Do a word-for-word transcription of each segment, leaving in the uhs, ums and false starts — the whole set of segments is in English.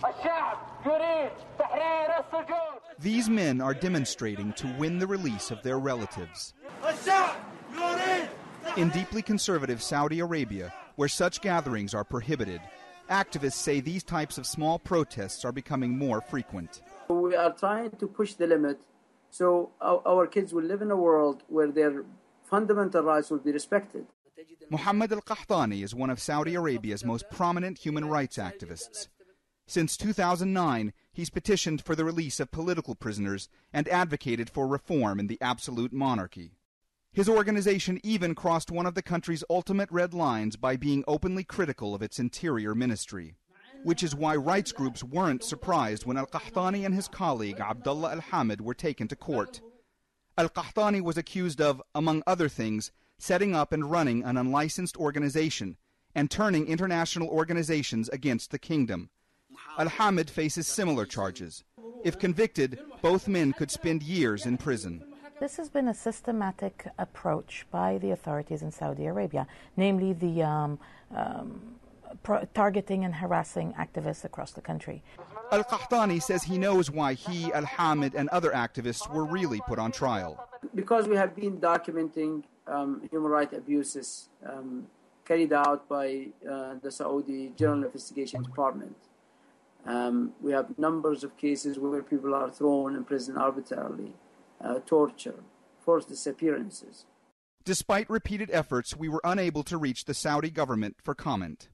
These men are demonstrating to win the release of their relatives. In deeply conservative Saudi Arabia, where such gatherings are prohibited, activists say these types of small protests are becoming more frequent. We are trying to push the limit so our, our kids will live in a world where their fundamental rights will be respected. Mohammed Al-Qahtani is one of Saudi Arabia's most prominent human rights activists. Since two thousand nine, he's petitioned for the release of political prisoners and advocated for reform in the absolute monarchy. His organization even crossed one of the country's ultimate red lines by being openly critical of its interior ministry, which is why rights groups weren't surprised when Al-Qahtani and his colleague Abdullah Al-Hamid were taken to court. Al-Qahtani was accused of, among other things, setting up and running an unlicensed organization and turning international organizations against the kingdom. Al-Hamid faces similar charges. If convicted, both men could spend years in prison. This has been a systematic approach by the authorities in Saudi Arabia, namely the um, um, pro targeting and harassing activists across the country. Al-Qahtani says he knows why he, Al-Hamid, and other activists were really put on trial. Because we have been documenting um, human rights abuses um, carried out by uh, the Saudi General Investigation Department. Um, we have numbers of cases where people are thrown in prison arbitrarily, uh, torture, forced disappearances. Despite repeated efforts, we were unable to reach the Saudi government for comment.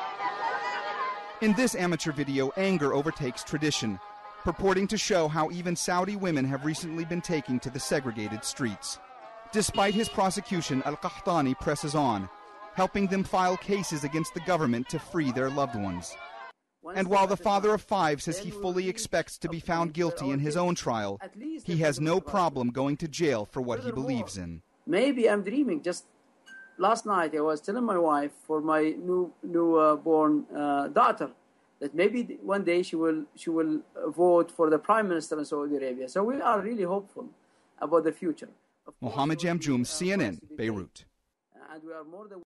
In this amateur video, anger overtakes tradition, purporting to show how even Saudi women have recently been taken to the segregated streets. Despite his prosecution, Al-Qahtani presses on, helping them file cases against the government to free their loved ones. And while the father of five says he fully expects to be found guilty in his own trial, he has no problem going to jail for what he believes in. Maybe I'm dreaming. Just last night I was telling my wife for my new new uh, born uh, daughter that maybe one day she will she will vote for the prime minister in Saudi Arabia. So we are really hopeful about the future. Mohammed Jamjoon, C N N, Beirut. And we are more than